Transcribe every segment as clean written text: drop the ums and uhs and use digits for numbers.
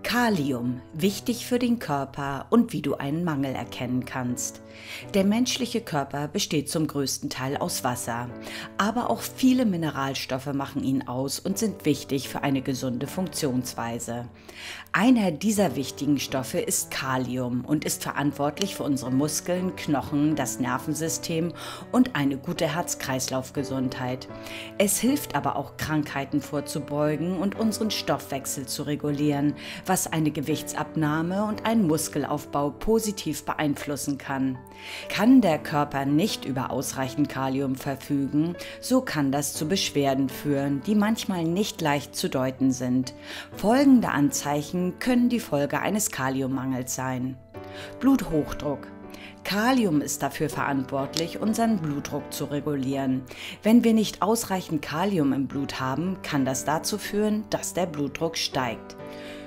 Kalium, wichtig für den Körper und wie du einen Mangel erkennen kannst. Der menschliche Körper besteht zum größten Teil aus Wasser, aber auch viele Mineralstoffe machen ihn aus und sind wichtig für eine gesunde Funktionsweise. Einer dieser wichtigen Stoffe ist Kalium und ist verantwortlich für unsere Muskeln, Knochen, das Nervensystem und eine gute Herz-Kreislauf-Gesundheit. Es hilft aber auch, Krankheiten vorzubeugen und unseren Stoffwechsel zu regulieren, was eine Gewichtsabnahme und einen Muskelaufbau positiv beeinflussen kann. Kann der Körper nicht über ausreichend Kalium verfügen, so kann das zu Beschwerden führen, die manchmal nicht leicht zu deuten sind. Folgende Anzeichen können die Folge eines Kaliummangels sein. Bluthochdruck. Kalium ist dafür verantwortlich, unseren Blutdruck zu regulieren. Wenn wir nicht ausreichend Kalium im Blut haben, kann das dazu führen, dass der Blutdruck steigt.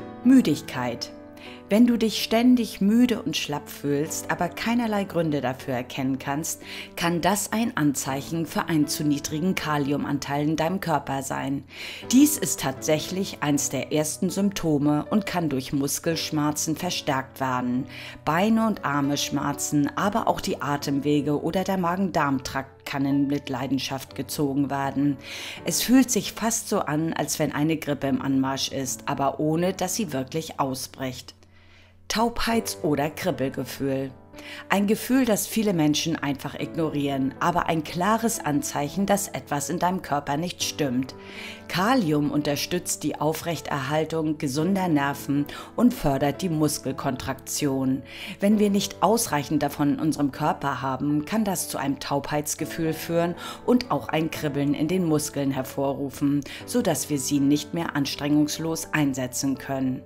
Müdigkeit. Wenn du dich ständig müde und schlapp fühlst, aber keinerlei Gründe dafür erkennen kannst, kann das ein Anzeichen für einen zu niedrigen Kaliumanteil in deinem Körper sein. Dies ist tatsächlich eines der ersten Symptome und kann durch Muskelschmerzen verstärkt werden. Beine und Arme schmerzen, aber auch die Atemwege oder der Magen-Darm-Trakt kann in Mitleidenschaft gezogen werden. Es fühlt sich fast so an, als wenn eine Grippe im Anmarsch ist, aber ohne, dass sie wirklich ausbricht. Taubheits- oder Kribbelgefühl. Ein Gefühl, das viele Menschen einfach ignorieren, aber ein klares Anzeichen, dass etwas in deinem Körper nicht stimmt. Kalium unterstützt die Aufrechterhaltung gesunder Nerven und fördert die Muskelkontraktion. Wenn wir nicht ausreichend davon in unserem Körper haben, kann das zu einem Taubheitsgefühl führen und auch ein Kribbeln in den Muskeln hervorrufen, sodass wir sie nicht mehr anstrengungslos einsetzen können.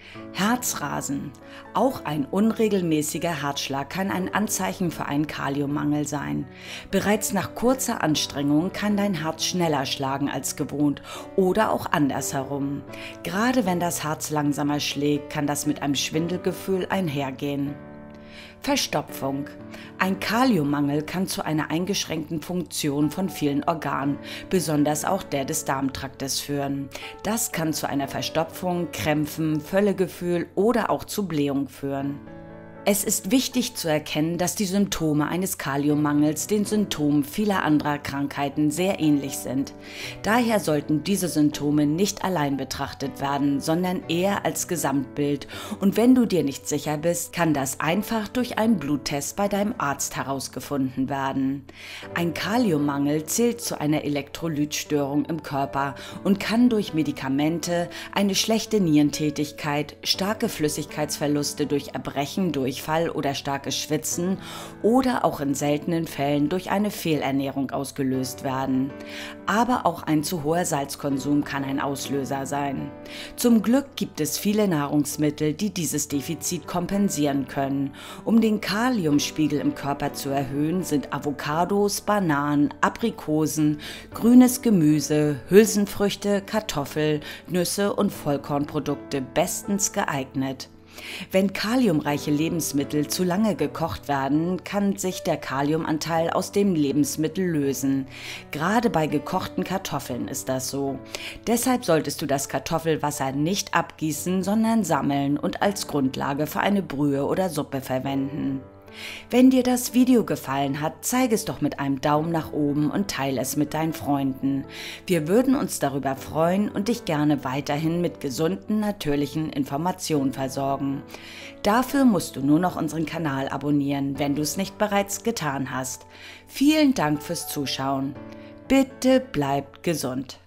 Herzrasen. Auch ein unregelmäßiger Herzschlag kann ein Anzeichen für einen Kaliummangel sein. Bereits nach kurzer Anstrengung kann dein Herz schneller schlagen als gewohnt oder auch andersherum. Gerade wenn das Herz langsamer schlägt, kann das mit einem Schwindelgefühl einhergehen. Verstopfung. Ein Kaliummangel kann zu einer eingeschränkten Funktion von vielen Organen, besonders auch der des Darmtraktes, führen. Das kann zu einer Verstopfung, Krämpfen, Völlegefühl oder auch zu Blähung führen. Es ist wichtig zu erkennen, dass die Symptome eines Kaliummangels den Symptomen vieler anderer Krankheiten sehr ähnlich sind. Daher sollten diese Symptome nicht allein betrachtet werden, sondern eher als Gesamtbild. Und wenn du dir nicht sicher bist, kann das einfach durch einen Bluttest bei deinem Arzt herausgefunden werden. Ein Kaliummangel zählt zu einer Elektrolytstörung im Körper und kann durch Medikamente, eine schlechte Nierentätigkeit, starke Flüssigkeitsverluste durch Erbrechen, Durchfall oder starkes Schwitzen oder auch in seltenen Fällen durch eine Fehlernährung ausgelöst werden. Aber auch ein zu hoher Salzkonsum kann ein Auslöser sein. Zum Glück gibt es viele Nahrungsmittel, die dieses Defizit kompensieren können. Um den Kaliumspiegel im Körper zu erhöhen, sind Avocados, Bananen, Aprikosen, grünes Gemüse, Hülsenfrüchte, Kartoffel, Nüsse und Vollkornprodukte bestens geeignet. Wenn kaliumreiche Lebensmittel zu lange gekocht werden, kann sich der Kaliumanteil aus dem Lebensmittel lösen. Gerade bei gekochten Kartoffeln ist das so. Deshalb solltest du das Kartoffelwasser nicht abgießen, sondern sammeln und als Grundlage für eine Brühe oder Suppe verwenden. Wenn dir das Video gefallen hat, zeige es doch mit einem Daumen nach oben und teile es mit deinen Freunden. Wir würden uns darüber freuen und dich gerne weiterhin mit gesunden, natürlichen Informationen versorgen. Dafür musst du nur noch unseren Kanal abonnieren, wenn du es nicht bereits getan hast. Vielen Dank fürs Zuschauen. Bitte bleibt gesund.